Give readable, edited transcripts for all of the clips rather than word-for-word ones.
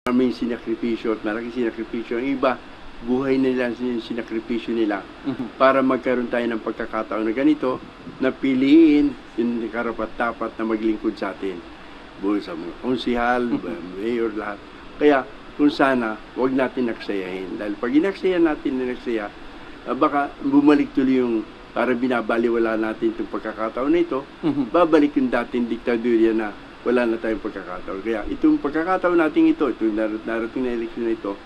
Maraming sinakripisyo at malaking sinakripisyo. Ang iba, buhay nila sinakripisyo nila para magkaroon tayo ng pagkakataon na ganito, na piliin yung karapat-dapat na maglingkod sa atin. Buhay sa mga konsihal, mayor, lahat. Kaya kung sana, huwag natin naksayahin. Dahil pag inaksaya natin na naksaya, baka bumalik tuloy yung para binabaliwala natin itong pagkakataon na ito, babalik yung dating diktadurya na wala na tayong pagkakataon. Kaya itong pagkakataon natin ito, itong darating na eleksyon na ito,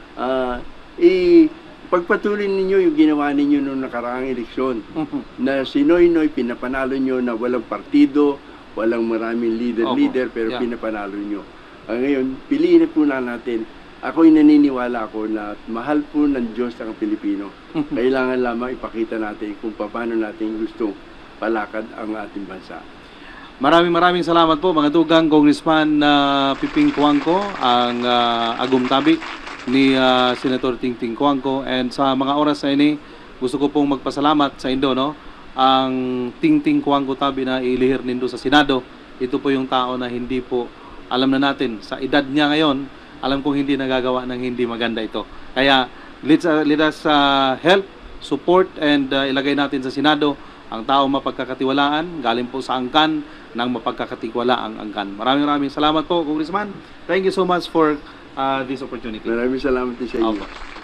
pagpatuloy ninyo yung ginawa ninyo noong nakaraang eleksyon, na si Noynoy pinapanalo nyo na walang partido, walang maraming leader, pero pinapanalo nyo. Ngayon, piliin na po na natin. Ako'y naniniwala ako na mahal po ng Diyos ang Pilipino. Kailangan lamang ipakita natin kung paano natin gustong palakad ang ating bansa. Maraming salamat po mga tugang Congressman Peping Cojuangco, ang agumtabi ni Senator Tingting Cojuangco. And sa mga oras na ini, gusto ko pong magpasalamat sa Indo, no? Ang Tingting Cojuangco tabi na ilihir nindo sa Senado. Ito po yung tao na hindi po, alam na natin, sa edad niya ngayon, alam kong hindi nagagawa ng hindi maganda ito. Kaya let us help, support, and ilagay natin sa Senado ang tao mapagkakatiwalaan, galing po sa angkan ng mapagkakatiwalaang angkan. Maraming salamat po, Congressman. Thank you so much for this opportunity. Maraming salamat din sa inyo. Okay.